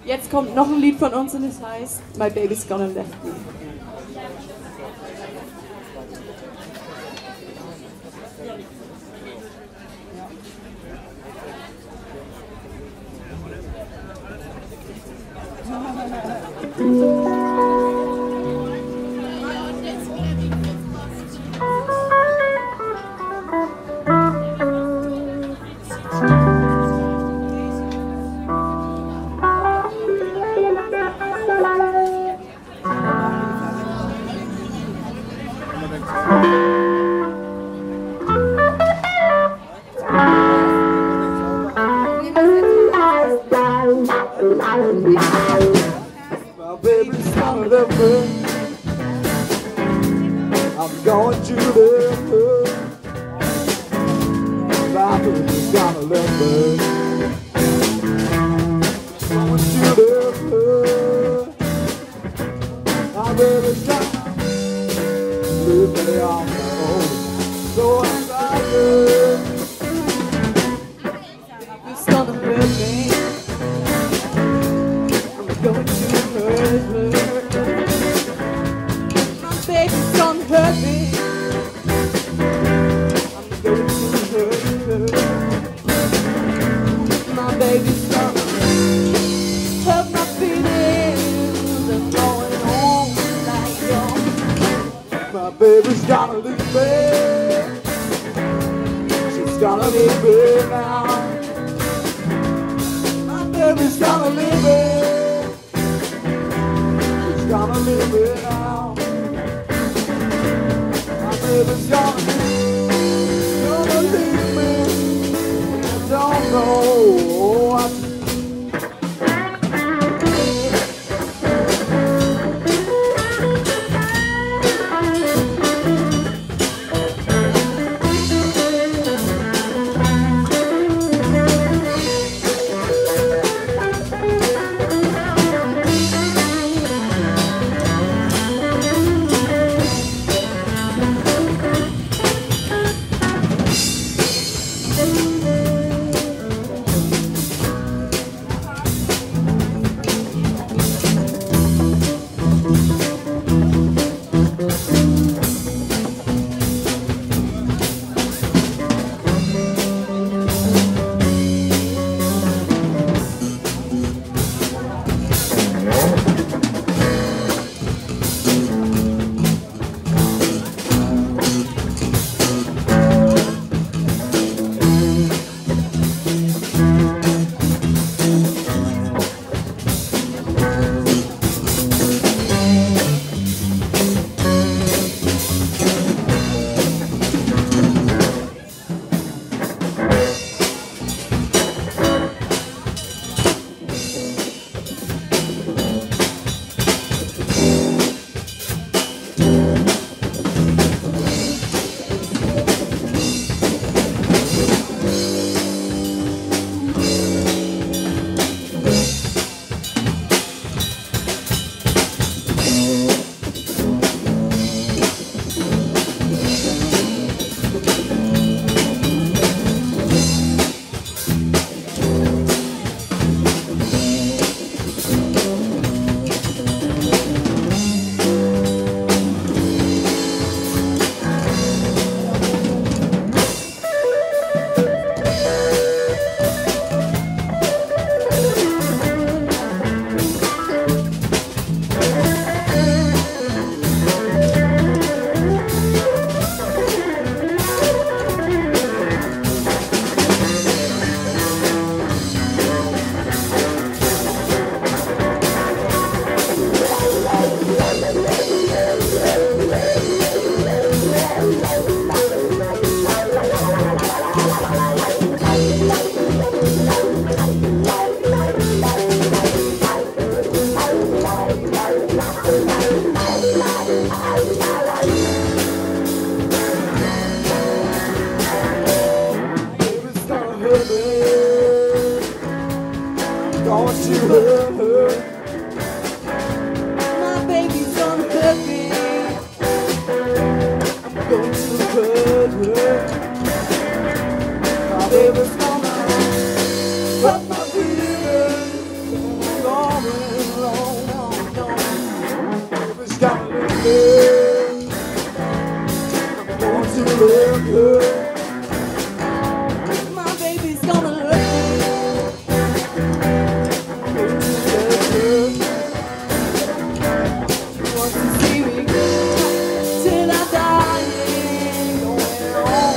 Jetzt kommt noch ein Lied von uns und es heißt My Baby's Gonna Left Me. My baby's gonna love me. I'm going to love her. My baby's gonna love me. I'm going to love her. My baby's gonna leave me on my own. So I'm tired. Baby's gonna love me. Going to hurt her. My baby's gonna hurt me. I'm going to hurt her. My baby's gonna hurt my feelings and going on like yours. My baby's gonna leave me. She's gonna leave me now. My baby's gonna leave me. Gonna leave it now. My baby's gonna leave me. I don't know what to My baby's gonna hurt me. I'm going to hurt her. My baby's gonna hurt my feelings. live good. My baby's gonna live. She wants to see me till I die. Going on.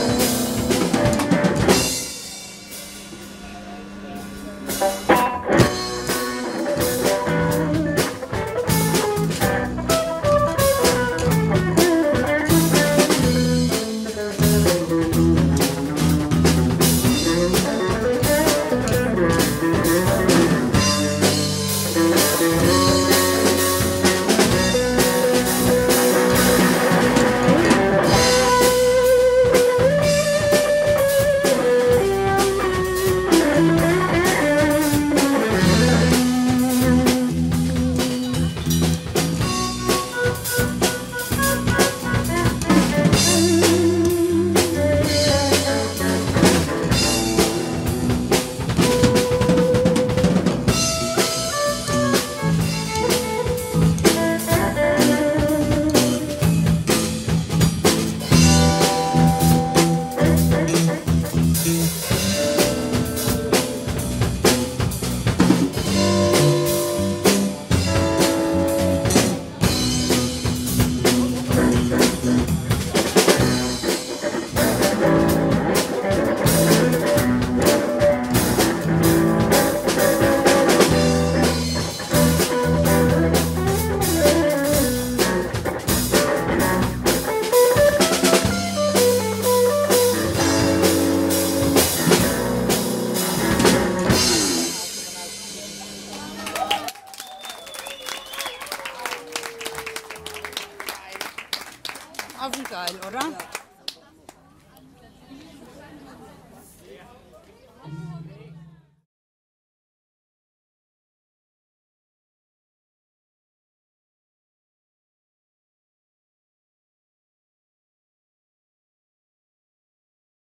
Auch geil, oder?